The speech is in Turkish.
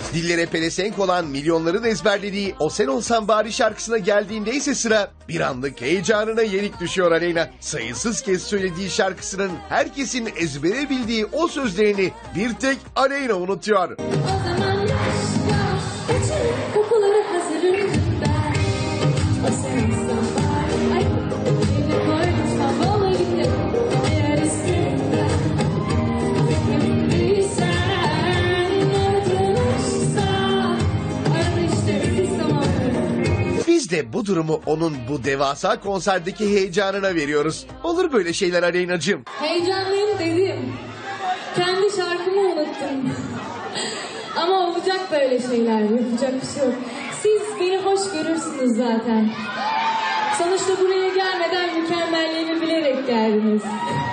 Dillere pelesenk olan milyonların ezberlediği O Sen Olsan Bari şarkısına geldiğinde ise sıra bir anlık heyecanına yenik düşüyor Aleyna. Sayısız kez söylediği şarkısının herkesin ezbere bildiği o sözlerini bir tek Aleyna unutuyor. Biz de bu durumu onun bu devasa konserdeki heyecanına veriyoruz. Olur böyle şeyler Aleyna'cığım. Heyecanlıyım dedim. Kendi şarkımı unuttum. Ama olacak böyle şeyler. Yapacak bir şey yok. Siz beni hoş görürsünüz zaten. Sonuçta buraya gelmeden mükemmelliğimi bilerek geldiniz.